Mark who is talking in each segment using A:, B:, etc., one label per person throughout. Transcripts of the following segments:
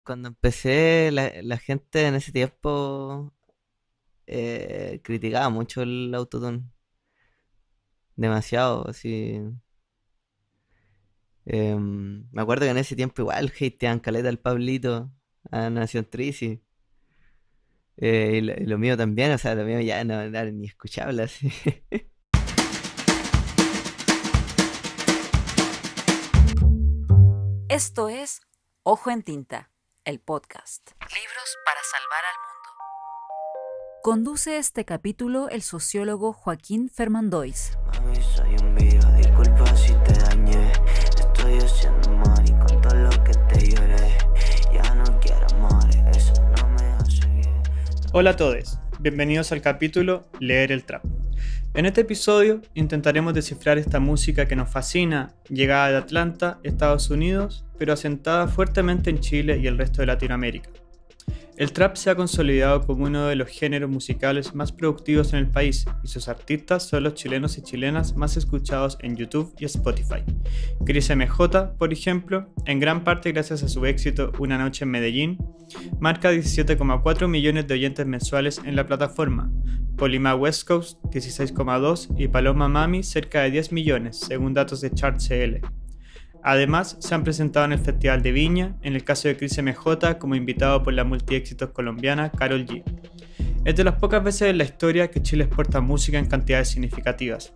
A: Cuando empecé, la gente en ese tiempo criticaba mucho el autotune, demasiado, así. Me acuerdo que en ese tiempo igual hateaban caleta al Pablito, a Nación Trisi, y lo mío también, o sea, lo mío ya no era ni escuchable así.
B: Esto es Ojo en Tinta, el podcast. Libros para salvar al mundo. Conduce este capítulo el sociólogo Joaquín Fermandois.
C: Mami, soy un virus, disculpa si te dañé. Estoy haciendo mal y con todo lo que te lloré. Ya no quiero amor, eso no me hace bien.
D: Hola a todos, bienvenidos al capítulo Leer el Trap. En este episodio intentaremos descifrar esta música que nos fascina, llegada de Atlanta, Estados Unidos, pero asentada fuertemente en Chile y el resto de Latinoamérica. El trap se ha consolidado como uno de los géneros musicales más productivos en el país y sus artistas son los chilenos y chilenas más escuchados en YouTube y Spotify. Cris MJ, por ejemplo, en gran parte gracias a su éxito Una noche en Medellín, marca 17,4 millones de oyentes mensuales en la plataforma. Polima West Coast 16,2 y Paloma Mami cerca de 10 millones, según datos de Chart.cl. Además, se han presentado en el Festival de Viña, en el caso de Cris MJ como invitado por la multiéxitos colombiana Karol G. Es de las pocas veces en la historia que Chile exporta música en cantidades significativas.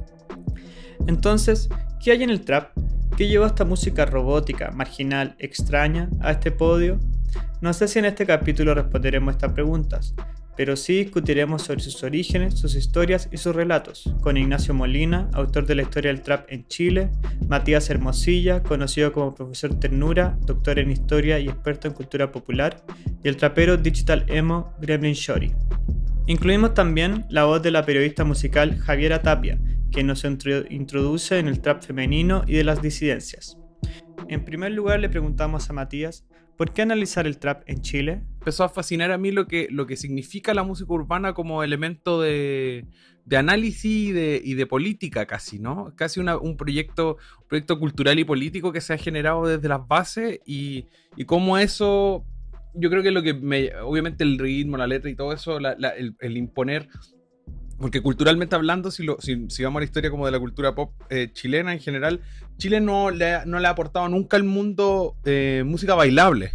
D: Entonces, ¿qué hay en el trap? ¿Qué llevó esta música robótica, marginal, extraña a este podio? No sé si en este capítulo responderemos estas preguntas, pero sí discutiremos sobre sus orígenes, sus historias y sus relatos, con Ignacio Molina, autor de la historia del trap en Chile, Matías Hermosilla, conocido como Profesor Ternura, doctor en historia y experto en cultura popular, y el trapero digital emo Gremlin Shorty. Incluimos también la voz de la periodista musical Javiera Tapia, que nos introduce en el trap femenino y de las disidencias. En primer lugar le preguntamos a Matías, ¿por qué analizar el trap en Chile?
E: Empezó a fascinar a mí lo que significa la música urbana como elemento de análisis y de política casi, ¿no? Casi un proyecto cultural y político que se ha generado desde las bases y cómo eso, yo creo que obviamente el ritmo, la letra y todo eso, el imponer, porque culturalmente hablando, si vamos a la historia como de la cultura pop chilena en general, Chile no le ha aportado nunca al mundo música bailable.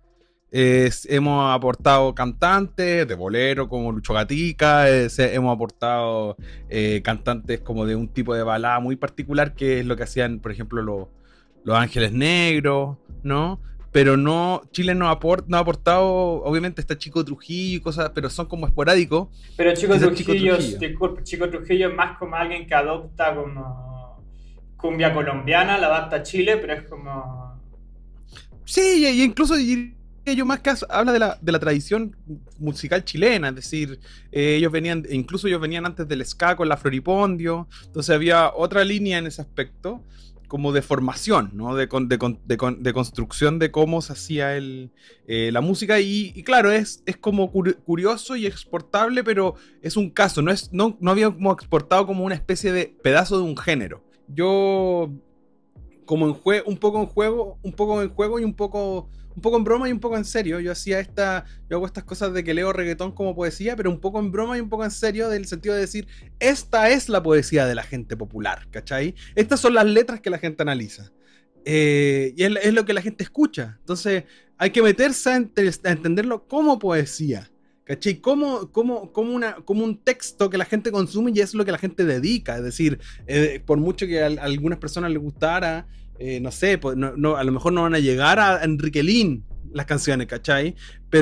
E: Hemos aportado cantantes de bolero como Lucho Gatica, hemos aportado cantantes como de un tipo de balada muy particular que es lo que hacían, por ejemplo, los Ángeles Negros, ¿no? Pero no, Chile no ha aportado, obviamente está Chico Trujillo y cosas, pero son como esporádicos.
D: Pero Chico
E: Quizás
D: Trujillo, disculpe, Chico Trujillo es más como alguien que adopta como cumbia colombiana, la adapta a Chile, pero es como...
E: Sí, y incluso diría yo más que habla de la tradición musical chilena, es decir, incluso ellos venían antes del ska con la Floripondio, entonces había otra línea en ese aspecto, como de formación, ¿no? De construcción de cómo se hacía la música, y claro, es como curioso y exportable, pero es un caso, no había como exportado como una especie de pedazo de un género. Yo como un poco en juego y un poco en broma y un poco en serio. Yo hago estas cosas de que leo reggaetón como poesía, pero un poco en broma y un poco en serio, del sentido de decir, esta es la poesía de la gente popular, ¿cachai? Estas son las letras que la gente analiza. Y es lo que la gente escucha. Entonces hay que meterse a entenderlo como poesía. ¿Cachai? Como un texto que la gente consume y es lo que la gente dedica. Es decir, por mucho que a algunas personas les gustara, no sé, pues, a lo mejor no van a llegar a Enrique Lin las canciones, ¿cachai?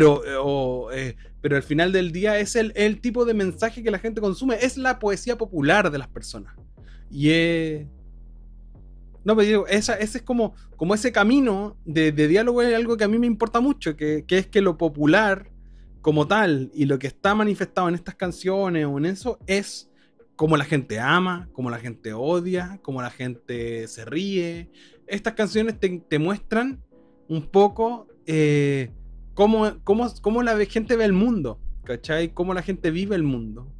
E: Pero al final del día es el tipo de mensaje que la gente consume, es la poesía popular de las personas. Y no, pero digo, ese es como ese camino de diálogo, es algo que a mí me importa mucho, que es que lo popular como tal y lo que está manifestado en estas canciones o en eso es cómo la gente ama, cómo la gente odia, cómo la gente se ríe. Estas canciones te muestran un poco cómo la gente ve el mundo, ¿cachai? Cómo la gente vive el mundo.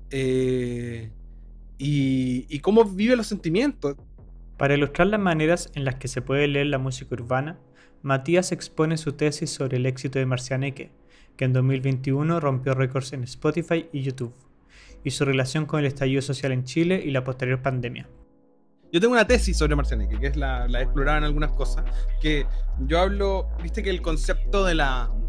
E: Y cómo vive los sentimientos.
D: Para ilustrar las maneras en las que se puede leer la música urbana, Matías expone su tesis sobre el éxito de Marcianeque, que en 2021 rompió récords en Spotify y YouTube, y su relación con el estallido social en Chile y la posterior pandemia.
E: Yo tengo una tesis sobre Marcianeque, que es la he explorado en algunas cosas, que yo hablo, viste que el concepto del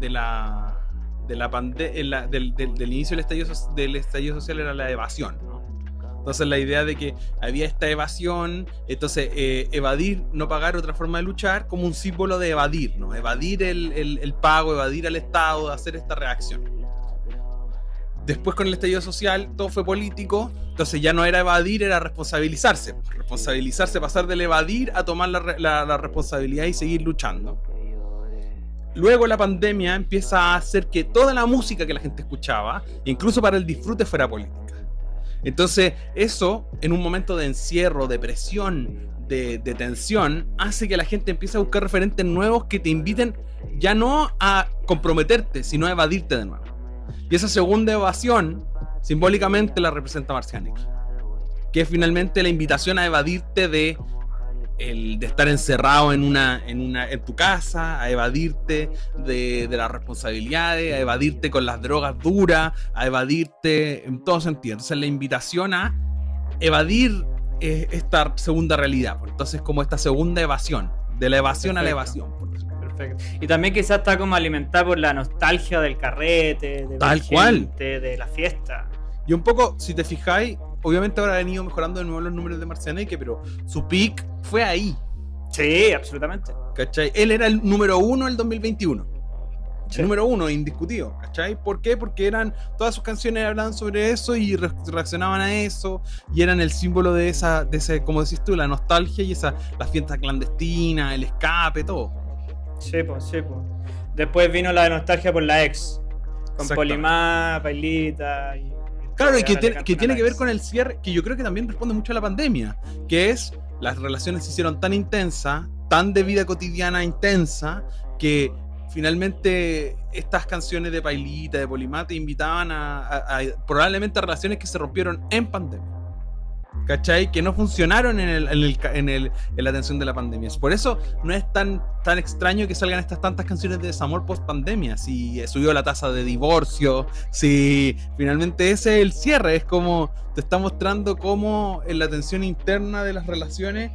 E: inicio del estallido social era la evasión, ¿no? Entonces la idea de que había esta evasión, entonces evadir, no pagar, otra forma de luchar, como un símbolo de evadir, ¿no? Evadir el pago, evadir al Estado, hacer esta reacción. Después con el estallido social todo fue político, entonces ya no era evadir, era responsabilizarse. Responsabilizarse, pasar del evadir a tomar la responsabilidad y seguir luchando. Luego la pandemia empieza a hacer que toda la música que la gente escuchaba, incluso para el disfrute, fuera política. Entonces eso, en un momento de encierro, de presión, de tensión, hace que la gente empiece a buscar referentes nuevos que te inviten ya no a comprometerte, sino a evadirte de nuevo. Y esa segunda evasión, simbólicamente la representa Marcianeque, que es finalmente la invitación a evadirte de estar encerrado en tu casa, a evadirte de las responsabilidades, a evadirte con las drogas duras, a evadirte en todo sentido. Entonces la invitación a evadir esta segunda realidad. Entonces como esta segunda evasión, de la evasión a la evasión.
D: Perfecto. Y también quizás está como alimentada por la nostalgia del carrete, de
E: tal cual,
D: de la fiesta.
E: Y un poco, si te fijáis, obviamente ahora han ido mejorando de nuevo los números de Marcianeque, pero su peak fue ahí.
D: Sí, absolutamente.
E: ¿Cachai? Él era el número 1 en el 2021.
D: Sí.
E: El número 1, indiscutido. ¿Cachai? ¿Por qué? Porque todas sus canciones hablaban sobre eso y reaccionaban a eso. Y eran el símbolo de ese, como decís tú, la nostalgia y la fiesta clandestina, el escape, todo.
D: Sí, pues. Después vino la nostalgia por la ex. Con Polimá, Pailita y...
E: Claro, y que tiene que ver con el cierre, que yo creo que también responde mucho a la pandemia, que es, las relaciones se hicieron tan intensas, tan de vida cotidiana intensa, que finalmente estas canciones de Pailita, de Polimá, te invitaban a probablemente a relaciones que se rompieron en pandemia. ¿Cachai? Que no funcionaron en la atención de la pandemia. Por eso no es tan extraño que salgan estas tantas canciones de desamor post pandemia. Si subió la tasa de divorcio, si finalmente ese es el cierre, es como te está mostrando cómo en la tensión interna de las relaciones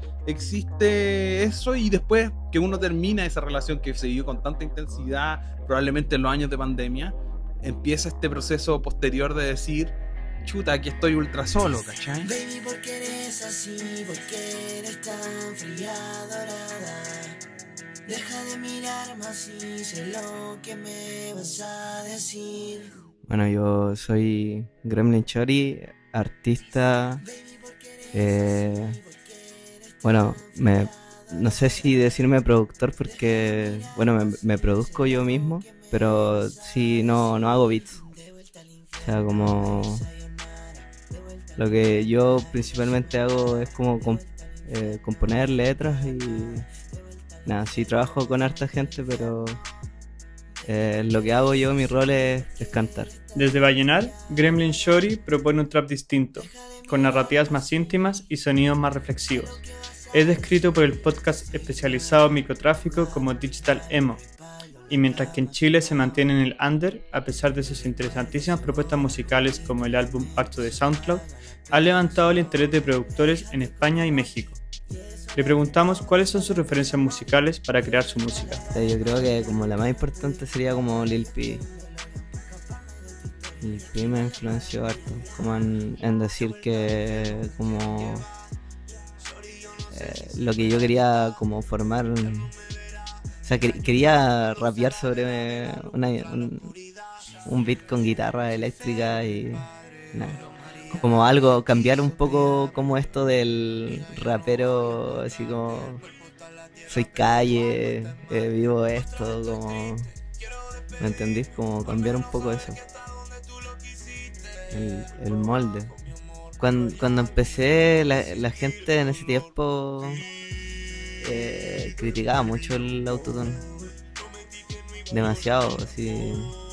E: existe eso, y después que uno termina esa relación que se vivió con tanta intensidad, probablemente en los años de pandemia, empieza este proceso posterior de decir: chuta, aquí estoy ultra solo, ¿cachai?
C: Baby, ¿por qué eres así? ¿Por qué eres tan fría, dorada? Deja de mirarme así, sé lo que me vas a decir.
A: Bueno, yo soy Gremlin Chori, artista. Bueno, no sé si decirme productor porque, bueno, me produzco yo mismo, pero sí no hago beats. O sea, como... Lo que yo principalmente hago es como componer letras y nada, sí trabajo con harta gente, pero lo que hago yo, mi rol es cantar.
D: Desde Vallenar, Gremlin Chori propone un trap distinto, con narrativas más íntimas y sonidos más reflexivos. Es descrito por el podcast especializado en microtráfico como Digital Emo. Y mientras que en Chile se mantiene en el under, a pesar de sus interesantísimas propuestas musicales como el álbum Pacto de SoundCloud, ha levantado el interés de productores en España y México. Le preguntamos cuáles son sus referencias musicales para crear su música.
A: Yo creo que como la más importante sería como Lil P. Lil P me influenció harto, como en decir que como lo que yo quería como formar... O sea, quería rapear sobre un beat con guitarra eléctrica y nada. Como algo, cambiar un poco como esto del rapero, así como soy calle, vivo esto, como... ¿Me entendís? Como cambiar un poco eso. El molde. Cuando empecé, la gente en ese tiempo... criticaba mucho el autotune, demasiado, así.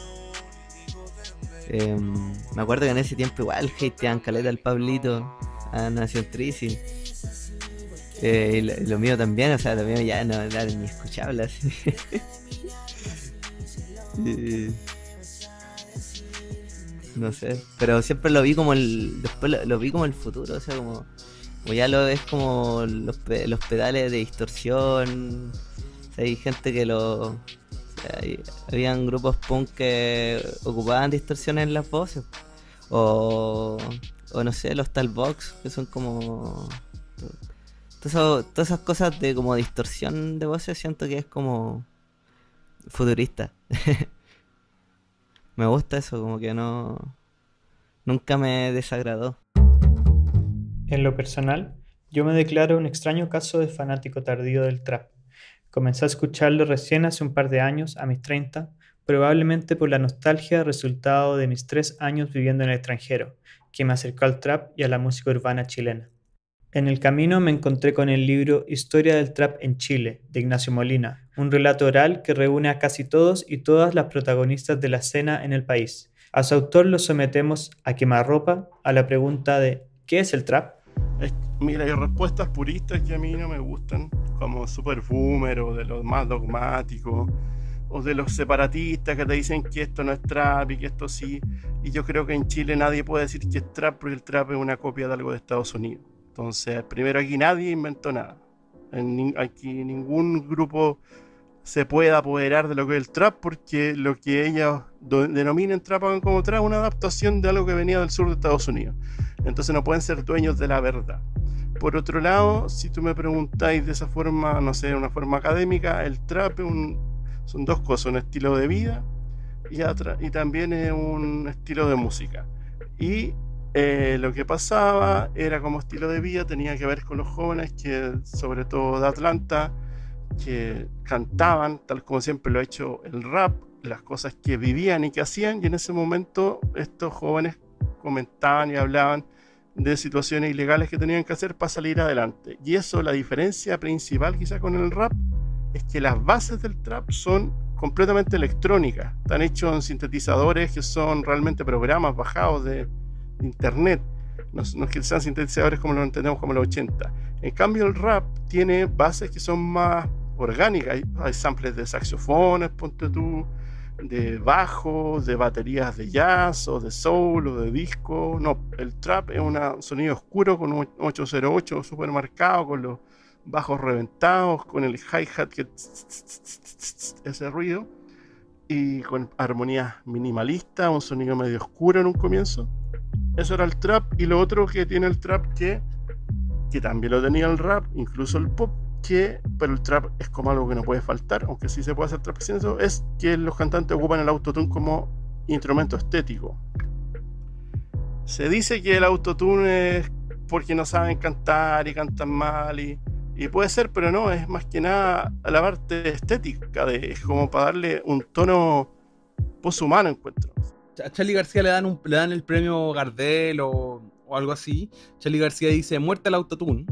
A: Me acuerdo que en ese tiempo igual hateaban caleta al Pablito, a Nación Trisi, Y lo mío también, o sea, lo mío ya no era ni escuchable así. No sé, pero siempre lo vi como después lo vi como el futuro, o sea, como ya lo ves como los pedales de distorsión. O sea, hay gente que o sea, habían grupos punk que ocupaban distorsiones en las voces. O no sé, los Talkbox, que son como todas esas cosas de como distorsión de voces, siento que es como futurista. Me gusta eso, como que nunca me desagradó.
D: En lo personal, yo me declaro un extraño caso de fanático tardío del trap. Comencé a escucharlo recién hace un par de años, a mis 30, probablemente por la nostalgia resultado de mis 3 años viviendo en el extranjero, que me acercó al trap y a la música urbana chilena. En el camino me encontré con el libro Historia del Trap en Chile, de Ignacio Molina, un relato oral que reúne a casi todos y todas las protagonistas de la escena en el país. A su autor lo sometemos a quemarropa a la pregunta de ¿qué es el trap?
F: Mira, hay respuestas puristas que a mí no me gustan, como Super Boomer o de los más dogmáticos, o de los separatistas que te dicen que esto no es trap y que esto sí. Y yo creo que en Chile nadie puede decir que es trap porque el trap es una copia de algo de Estados Unidos. Entonces, primero, aquí nadie inventó nada. Aquí ningún grupo se puede apoderar de lo que es el trap, porque lo que ellos denominan trap como trap es una adaptación de algo que venía del sur de Estados Unidos. Entonces no pueden ser dueños de la verdad. Por otro lado, si tú me preguntáis de esa forma, no sé, una forma académica, el trap son dos cosas, un estilo de vida y también es un estilo de música. Y lo que pasaba era como estilo de vida, tenía que ver con los jóvenes que, sobre todo de Atlanta, que cantaban, tal como siempre lo ha hecho el rap, las cosas que vivían y que hacían, y en ese momento estos jóvenes comentaban y hablaban de situaciones ilegales que tenían que hacer para salir adelante. Y eso, la diferencia principal quizá con el rap, es que las bases del trap son completamente electrónicas, están hechos en sintetizadores que son realmente programas bajados de internet, no es que sean sintetizadores como lo entendemos como los 80. En cambio el rap tiene bases que son más orgánicas, hay samples de saxofones, ponte tú, de bajo, de baterías de jazz o de soul o de disco. No, el trap es un sonido oscuro con un 808 súper marcado, con los bajos reventados, con el hi-hat que ese ruido, y con armonías minimalistas, un sonido medio oscuro en un comienzo. Eso era el trap. Y lo otro que tiene el trap, que también lo tenía el rap, incluso el pop, pero el trap es como algo que no puede faltar, aunque sí se puede hacer trap sin eso, es que los cantantes ocupan el autotune como instrumento estético. Se dice que el autotune es porque no saben cantar y cantan mal, y puede ser, pero no, es más que nada la parte estética, es como para darle un tono poshumano, encuentro.
E: A Charly García le dan el premio Gardel o algo así. Charly García dice muerte al autotune,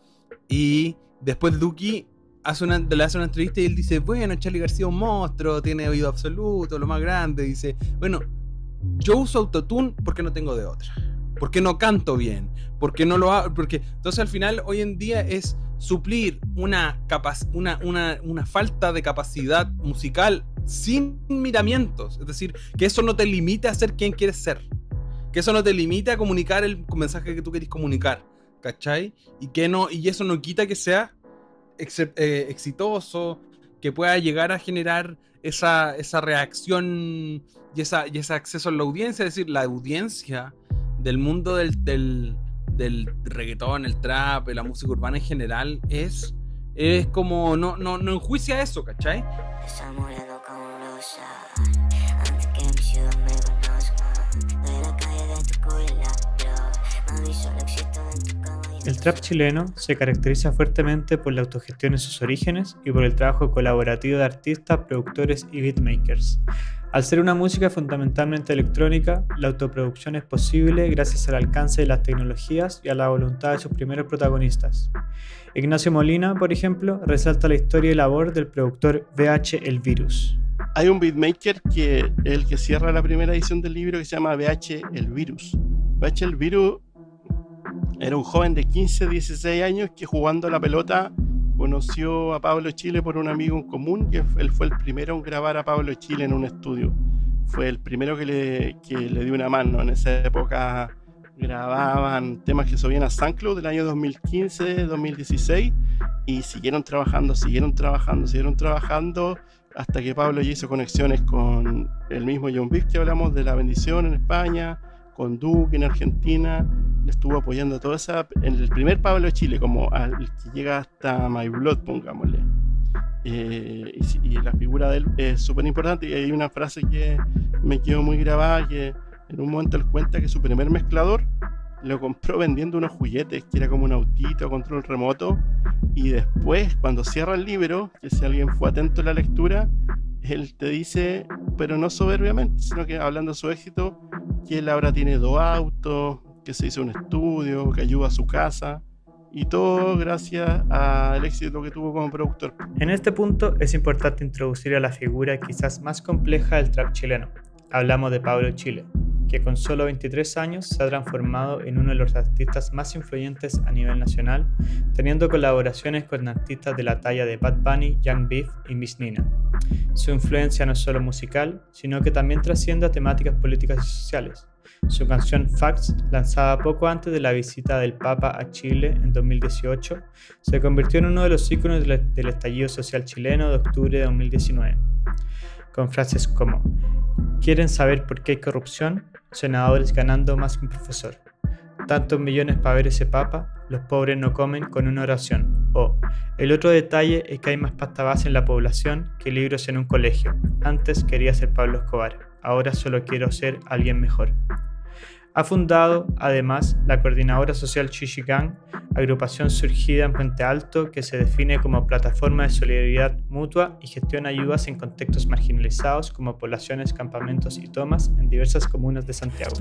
E: y después Duki le hace una entrevista y él dice, bueno, Charly García es un monstruo, tiene oído absoluto, lo más grande. Dice, bueno, yo uso autotune porque no tengo de otra, porque no canto bien, porque no lo hago, porque entonces al final hoy en día es suplir una falta de capacidad musical sin miramientos. Es decir, que eso no te limite a ser quien quieres ser, que eso no te limite a comunicar el mensaje que tú querés comunicar, ¿cachai? Y eso no quita que sea exitoso, que pueda llegar a generar esa reacción y ese acceso a la audiencia. Es decir, la audiencia del mundo del reggaetón, el trap, la música urbana en general es como no enjuicia eso, ¿cachai?
C: Antes que mi ciudad me conozca, de la calle de tu escuela, yo solo existo en tu cama.
D: El trap chileno se caracteriza fuertemente por la autogestión en sus orígenes y por el trabajo colaborativo de artistas, productores y beatmakers. Al ser una música fundamentalmente electrónica, la autoproducción es posible gracias al alcance de las tecnologías y a la voluntad de sus primeros protagonistas. Ignacio Molina, por ejemplo, resalta la historia y labor del productor VH El Virus.
F: Hay un beatmaker que es el que cierra la primera edición del libro, que se llama VH El Virus. VH El Virus Era un joven de 15, 16 años que jugando a la pelota conoció a Pablo Chile por un amigo en común, y él fue el primero en grabar a Pablo Chile en un estudio. Fue el primero que le dio una mano. En esa época grababan temas que subían a SoundCloud del año 2015, 2016, y siguieron trabajando hasta que Pablo ya hizo conexiones con el mismo John Beef que hablamos de La Bendición en España, con Duke en Argentina. Le estuvo apoyando toda esa, en el primer Pablo Chile, como el que llega hasta My Blood, pongámosle. Y la figura de él es súper importante, y hay una frase que me quedó muy grabada, que en un momento él cuenta que su primer mezclador lo compró vendiendo unos juguetes, que era como un autito a control remoto, y después cuando cierra el libro, que si alguien fue atento a la lectura, él te dice, pero no soberbiamente, sino que hablando de su éxito, que él ahora tiene 2 autos, que se hizo un estudio, que ayuda a su casa, y todo gracias al éxito que tuvo como productor.
D: En este punto es importante introducir a la figura quizás más compleja del trap chileno. Hablamos de Pablo Chile, que con solo 23 años se ha transformado en uno de los artistas más influyentes a nivel nacional, teniendo colaboraciones con artistas de la talla de Bad Bunny, Young Beef y Miss Nina. Su influencia no es solo musical, sino que también trasciende a temáticas políticas y sociales. Su canción Facts, lanzada poco antes de la visita del Papa a Chile en 2018, se convirtió en uno de los íconos del estallido social chileno de octubre de 2019, con frases como: ¿quieren saber por qué hay corrupción? Senadores ganando más que un profesor. Tantos millones para ver ese Papa, los pobres no comen con una oración. O, el otro detalle es que hay más pasta base en la población que libros en un colegio. Antes quería ser Pablo Escobar, ahora solo quiero ser alguien mejor. Ha fundado, además, la Coordinadora Social Chichigán, agrupación surgida en Puente Alto que se define como plataforma de solidaridad mutua y gestiona ayudas en contextos marginalizados como poblaciones, campamentos y tomas en diversas comunas de Santiago.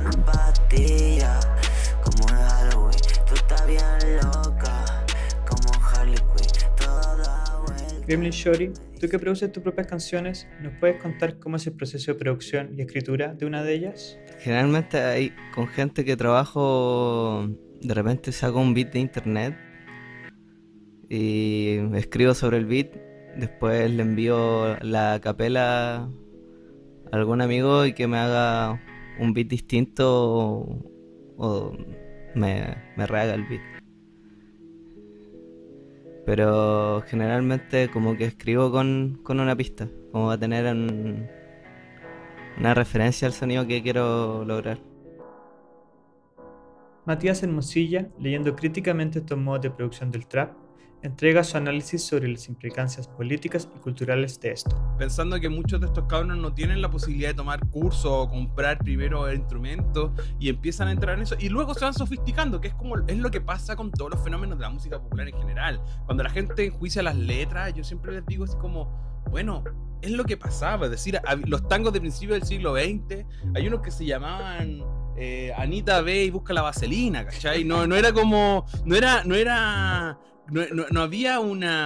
D: Gremlin Shorty, tú que produces tus propias canciones, ¿nos puedes contar cómo es el proceso de producción y escritura de una de ellas?
A: Generalmente hay con gente que trabajo, de repente saco un beat de internet y escribo sobre el beat, después le envío la capela a algún amigo y que me haga un beat distinto o me rehaga el beat. Pero generalmente como que escribo con una pista, como va a tener una referencia al sonido que quiero lograr.
D: Matías Hermosilla, leyendo críticamente estos modos de producción del trap, entrega su análisis sobre las implicancias políticas y culturales de esto.
E: Pensando que muchos de estos cabros no tienen la posibilidad de tomar cursos o comprar primero el instrumento y empiezan a entrar en eso y luego se van sofisticando, que es lo que pasa con todos los fenómenos de la música popular en general. Cuando la gente enjuicia las letras, yo siempre les digo así como, bueno, es lo que pasaba, es decir, los tangos de principios del siglo XX, hay unos que se llamaban Anita ve y busca la vaselina, ¿cachai? No era como, no había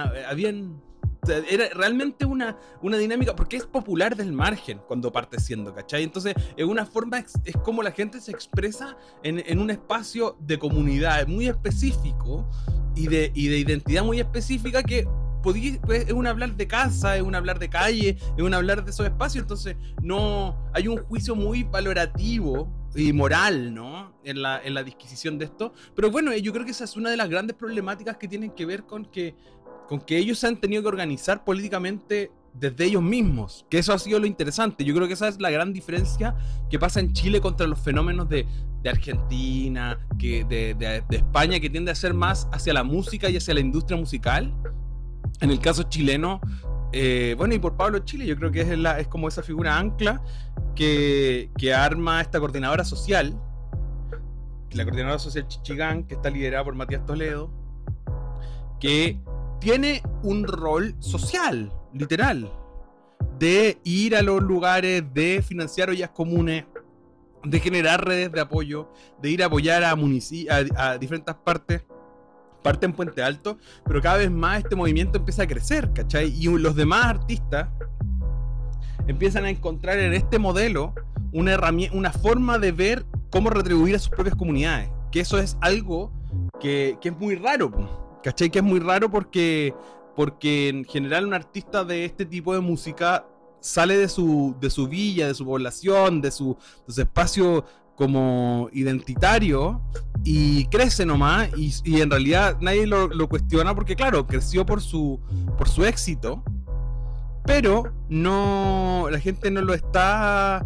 E: era realmente una dinámica, porque es popular del margen cuando parte siendo, ¿cachai? Entonces, en una forma es como la gente se expresa en un espacio de comunidad muy específico y de identidad muy específica que es un hablar de casa, es un hablar de calle, es un hablar de esos espacios. Entonces no hay un juicio muy valorativo y moral, ¿no? en la disquisición de esto. Pero bueno, yo creo que esa es una de las grandes problemáticas que tienen que ver con que ellos se han tenido que organizar políticamente desde ellos mismos, que eso ha sido lo interesante. Yo creo que esa es la gran diferencia que pasa en Chile contra los fenómenos de Argentina, de España, que tiende a ser más hacia la música y hacia la industria musical. En el caso chileno, bueno, y por Pablo Chile, yo creo que es como esa figura ancla que arma esta coordinadora social, la coordinadora social Chichigán, que está liderada por Matías Toledo, que tiene un rol social, literal, de ir a los lugares, de financiar ollas comunes, de generar redes de apoyo, de ir a apoyar a diferentes partes en Puente Alto, pero cada vez más este movimiento empieza a crecer, ¿cachai? Y los demás artistas empiezan a encontrar en este modelo una forma de ver cómo retribuir a sus propias comunidades, que eso es algo que es muy raro, po, ¿cachai? Que es muy raro porque en general un artista de este tipo de música sale de su villa, de su población, de su espacio como identitario y crece nomás y en realidad nadie lo cuestiona porque claro, creció por su éxito, pero no, la gente no lo está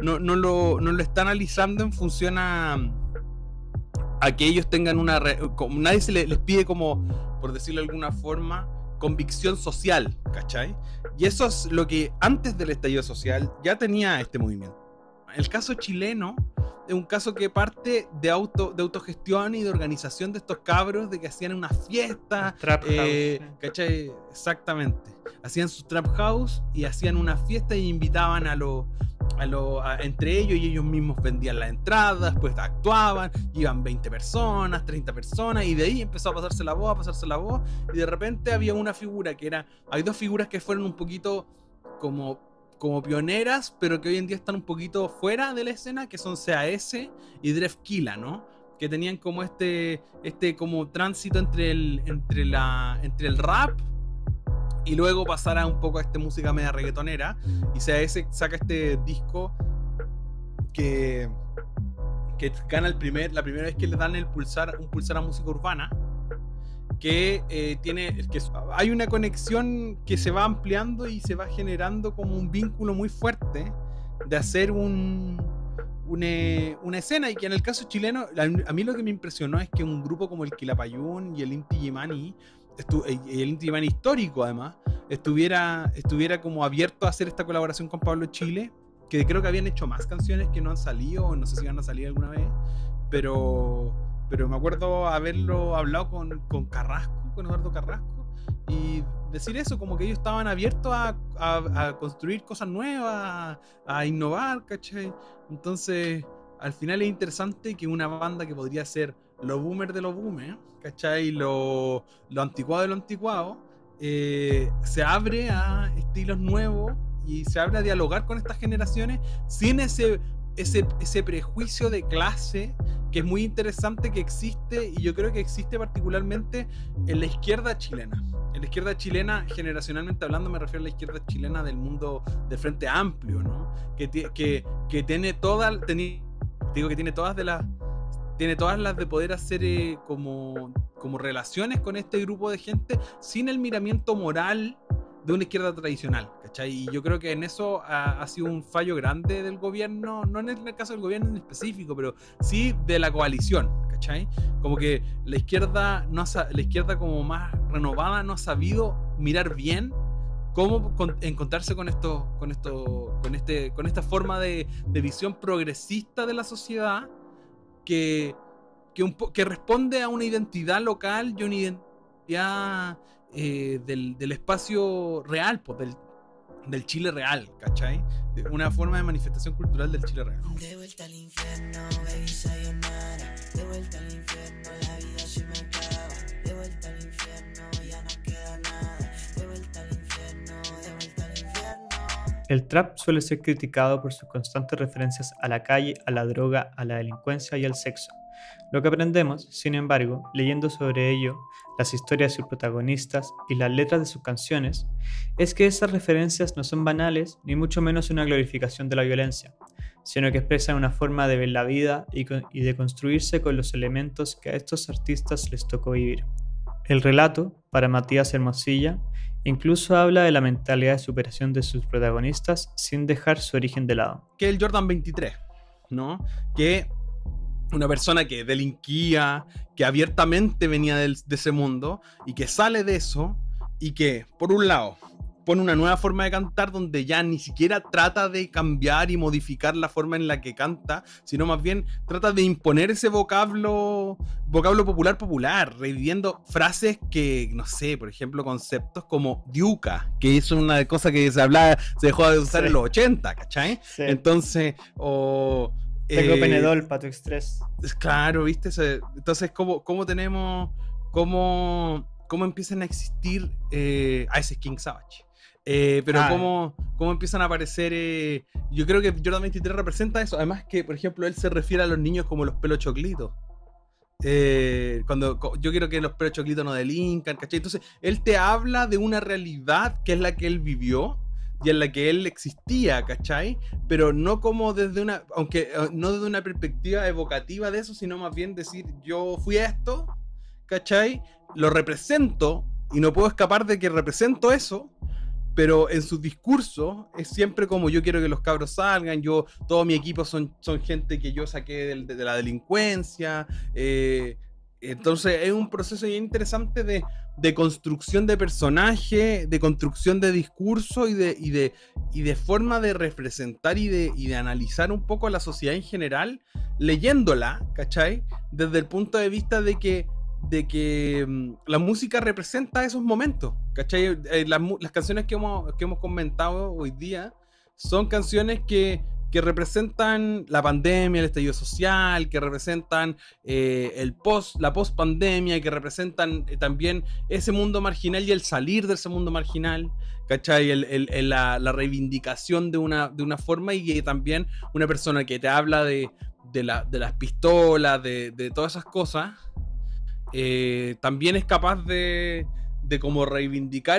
E: analizando en función a que ellos tengan como nadie les pide como, por decirlo de alguna forma, convicción social, ¿cachai? Y eso es lo que antes del estallido social ya tenía este movimiento. El caso chileno es un caso que parte de autogestión y de organización de estos cabros, de que hacían una fiesta,
D: Trap house.
E: ¿cachai? Exactamente. Hacían sus trap house y hacían una fiesta y invitaban entre ellos, y ellos mismos vendían las entradas, pues actuaban, iban 20 personas, 30 personas, y de ahí empezó a pasarse la voz, y de repente había una figura hay dos figuras que fueron un poquito como pioneras, pero que hoy en día están un poquito fuera de la escena, que son CAS y Drefkila, ¿no? Que tenían como este como tránsito entre el rap y luego pasar a un poco a esta música media reggaetonera, y CAS saca este disco que gana la primera vez que le dan un pulsar a música urbana, que hay una conexión que se va ampliando y se va generando como un vínculo muy fuerte de hacer una escena, y que en el caso chileno a mí lo que me impresionó es que un grupo como el Quilapayún y el Inti Illimani, y el Inti Illimani histórico además, estuviera como abierto a hacer esta colaboración con Pablo Chile, que creo que habían hecho más canciones que no han salido, no sé si van a salir alguna vez, pero me acuerdo haberlo hablado con Carrasco, con Eduardo Carrasco, y decir eso, como que ellos estaban abiertos a construir cosas nuevas, a innovar, ¿cachai? Entonces, al final es interesante que una banda que podría ser lo boomer de los boomers, ¿cachai? Lo anticuado de lo anticuado, se abre a estilos nuevos y se abre a dialogar con estas generaciones sin ese prejuicio de clase, que es muy interesante, que existe, y yo creo que existe particularmente en la izquierda chilena. En la izquierda chilena, generacionalmente hablando, me refiero a la izquierda chilena del mundo del Frente Amplio, ¿no? Que tiene todas las de poder hacer como relaciones con este grupo de gente sin el miramiento moral de una izquierda tradicional, ¿cachai? Y yo creo que en eso ha sido un fallo grande del gobierno, no en el caso del gobierno en específico, pero sí de la coalición, ¿cachai? Como que la izquierda como más renovada no ha sabido mirar bien cómo encontrarse con esta forma de visión progresista de la sociedad que responde a una identidad local y una identidad del espacio real, pues, del Chile real, ¿cachai? Una forma de manifestación cultural del Chile real.
C: De vuelta al infierno, baby, sayonara. De vuelta al infierno, la vida se me acaba. De vuelta al infierno, ya no queda nada. De vuelta al infierno, de vuelta al infierno.
D: El trap suele ser criticado por sus constantes referencias a la calle, a la droga, a la delincuencia y al sexo. Lo que aprendemos, sin embargo, leyendo sobre ello, las historias de sus protagonistas y las letras de sus canciones, es que esas referencias no son banales ni mucho menos una glorificación de la violencia, sino que expresan una forma de ver la vida y de construirse con los elementos que a estos artistas les tocó vivir. El relato, para Matías Hermosilla, incluso habla de la mentalidad de superación de sus protagonistas sin dejar su origen de lado.
E: Que el Jordan 23, ¿no? Que una persona que delinquía, que abiertamente venía de ese mundo y que sale de eso y que, por un lado, pone una nueva forma de cantar donde ya ni siquiera trata de cambiar y modificar la forma en la que canta, sino más bien trata de imponer ese vocablo popular, reviviendo frases que, no sé, por ejemplo, conceptos como diuca, que es una cosa que se dejó de usar en los 80, ¿cachai?
D: Sí.
E: Entonces,
D: Tengo Penedol para tu estrés.
E: Claro, ¿viste? Entonces, ¿cómo empiezan a existir ese King Savage? Cómo empiezan a aparecer. Yo creo que Jordan 23 representa eso. Además, que, por ejemplo, él se refiere a los niños como los pelos choclitos. Yo quiero que los perros choclitos no delincan, ¿cachai? Entonces, él te habla de una realidad que es la que él vivió y en la que él existía, ¿cachai? Pero no como desde una, aunque no desde una perspectiva evocativa de eso, sino más bien decir, yo fui esto, ¿cachai? Lo represento y no puedo escapar de que represento eso, pero en sus discursos es siempre como yo quiero que los cabros salgan, todo mi equipo son gente que yo saqué de la delincuencia, entonces es un proceso bien interesante de construcción de personaje, de construcción de discurso y de forma de representar y de analizar un poco a la sociedad en general, leyéndola, ¿cachai? Desde el punto de vista de que la música representa esos momentos, ¿cachai? Las canciones que hemos comentado hoy día son canciones que representan la pandemia, el estallido social, que representan la post-pandemia, que representan también ese mundo marginal y el salir de ese mundo marginal, ¿cachai? La reivindicación de una forma, y que también una persona que te habla de las pistolas, de todas esas cosas, también es capaz de como reivindicar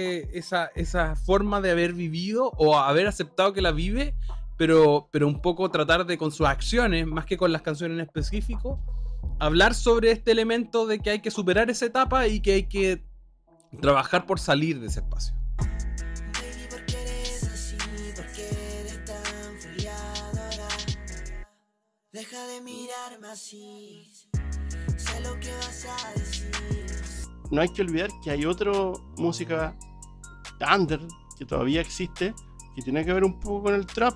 E: esa forma de haber vivido o haber aceptado que la vive, pero un poco tratar de, con sus acciones, más que con las canciones en específico, hablar sobre este elemento de que hay que superar esa etapa y que hay que trabajar por salir de ese espacio.
C: Baby, ¿por qué eres así? ¿Por qué eres tan friadora? Deja de mirarme así. Sé lo que vas a decir.
F: No hay que olvidar que hay otra música under que todavía existe, que tiene que ver un poco con el trap,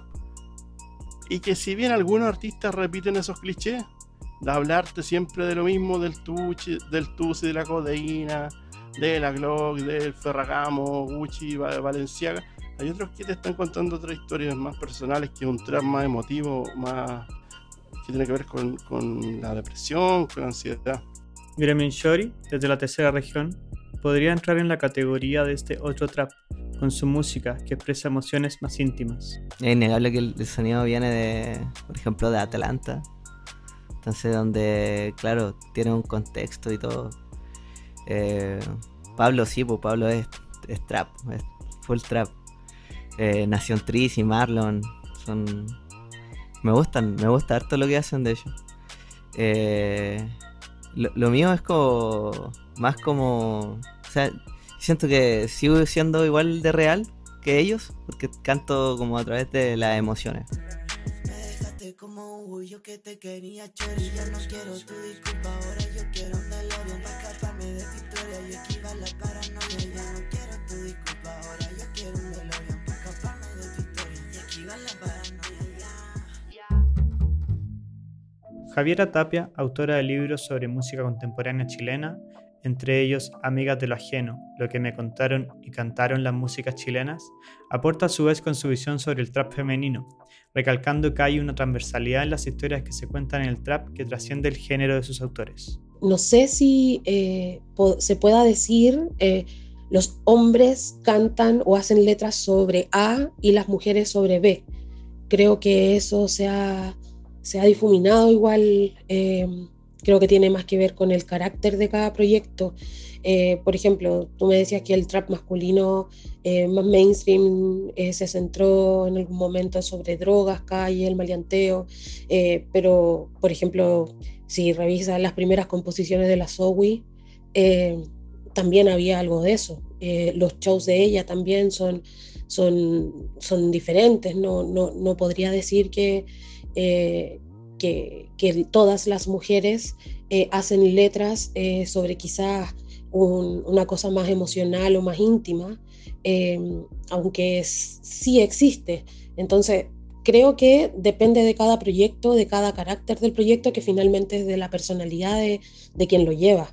F: y que si bien algunos artistas repiten esos clichés de hablarte siempre de lo mismo, del tusi, de la codeína, de la Glock, del Ferragamo, Gucci, Balenciaga, hay otros que te están contando otras historias más personales, que es un trap más emotivo, más que tiene que ver con la depresión, con la ansiedad.
D: Gremin Shori, desde la tercera región, podría entrar en la categoría de este otro trap, con su música que expresa emociones más íntimas.
A: Es innegable que el sonido viene de, por ejemplo, de Atlanta. Entonces, donde, claro, tiene un contexto y todo. Pablo sí, pues Pablo es trap, es full trap. Nación Tris y Marlon son... Me gusta harto lo que hacen, de hecho. Lo mío es como... más como... O sea, siento que sigo siendo igual de real que ellos, porque canto como a través de las emociones.
C: Me dejaste como un bullo que te quería chori. Ya no quiero tu disculpa, ahora yo quiero un DeLorean para escaparme de tu historia y esquivar la paranoia. Ya no quiero tu disculpa, ahora yo quiero un DeLorean para escaparme de tu historia y esquivar la paranoia.
D: Javiera Tapia, autora de libros sobre música contemporánea chilena, entre ellos Amigas de lo Ajeno, Lo que me contaron y cantaron las músicas chilenas, aporta a su vez con su visión sobre el trap femenino, recalcando que hay una transversalidad en las historias que se cuentan en el trap que trasciende el género de sus autores.
G: No sé si se pueda decir los hombres cantan o hacen letras sobre A y las mujeres sobre B. Creo que eso se ha difuminado igual. Creo que tiene más que ver con el carácter de cada proyecto. Por ejemplo, tú me decías que el trap masculino más mainstream se centró en algún momento sobre drogas, calle, el maleanteo, pero, por ejemplo, si revisas las primeras composiciones de la Zoe, también había algo de eso. Los shows de ella también son diferentes. No podría decir que todas las mujeres hacen letras sobre quizás una cosa más emocional o más íntima, aunque sí existe. Entonces, creo que depende de cada proyecto, de cada carácter del proyecto, que finalmente es de la personalidad de quien lo lleva.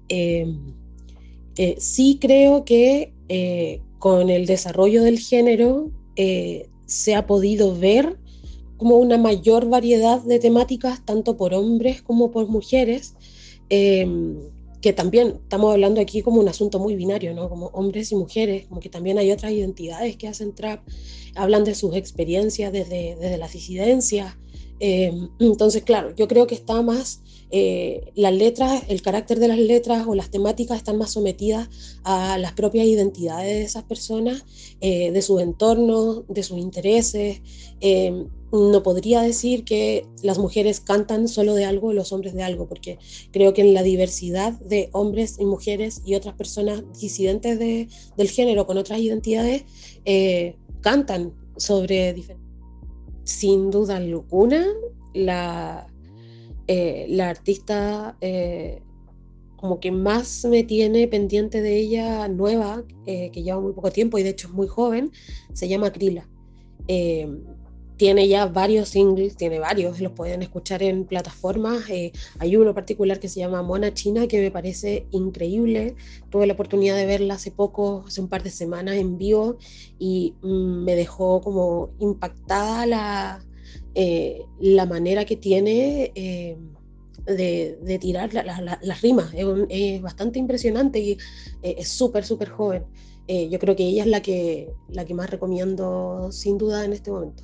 G: Sí creo que con el desarrollo del género se ha podido ver como una mayor variedad de temáticas, tanto por hombres como por mujeres, que también estamos hablando aquí como un asunto muy binario, ¿no? Como hombres y mujeres, como que también hay otras identidades que hacen trap, hablan de sus experiencias desde las disidencias, Entonces, claro, yo creo que está más, las letras, el carácter de las letras o las temáticas están más sometidas a las propias identidades de esas personas, de sus entornos, de sus intereses. No podría decir que las mujeres cantan solo de algo y los hombres de algo, porque creo que en la diversidad de hombres y mujeres y otras personas disidentes del género con otras identidades, cantan sobre diferentes. Sin duda alguna, la artista como que más me tiene pendiente de ella, nueva, que lleva muy poco tiempo y de hecho es muy joven, se llama Krila. Tiene ya varios singles, tiene varios, los pueden escuchar en plataformas. Hay uno particular que se llama Mona China, que me parece increíble. Tuve la oportunidad de verla hace poco, hace un par de semanas en vivo, y me dejó como impactada la manera que tiene de tirar las rimas. Es bastante impresionante y es súper joven. Yo creo que ella es la que más recomiendo sin duda en este momento.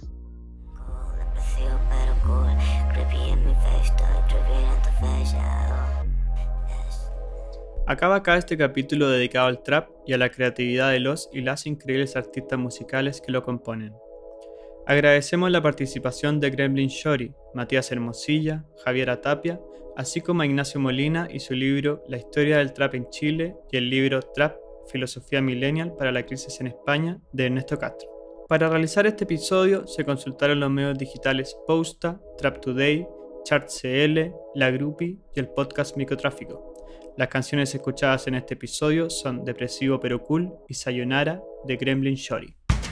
D: Acaba acá este capítulo dedicado al trap y a la creatividad de los y las increíbles artistas musicales que lo componen. Agradecemos la participación de Gremlin Shorty, Matías Hermosilla, Javiera Tapia, así como a Ignacio Molina y su libro La historia del trap en Chile y el libro Trap, Filosofía Millennial para la crisis en España de Ernesto Castro. Para realizar este episodio se consultaron los medios digitales Posta, Trap Today, ChartCL, La Grupi y el podcast Microtráfico. Las canciones escuchadas en este episodio son Depresivo pero Cool y Sayonara de Gremlin Shorty.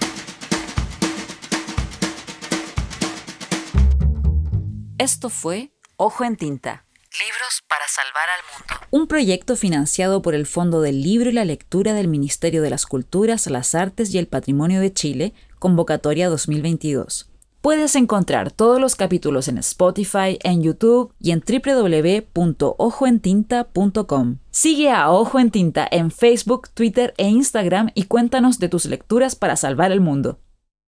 B: Esto fue Ojo en Tinta. Libros para salvar al mundo. Un proyecto financiado por el Fondo del Libro y la Lectura del Ministerio de las Culturas, las Artes y el Patrimonio de Chile, convocatoria 2022. Puedes encontrar todos los capítulos en Spotify, en YouTube y en www.ojoentinta.com. Sigue a Ojo en Tinta en Facebook, Twitter e Instagram y cuéntanos de tus lecturas para salvar el mundo.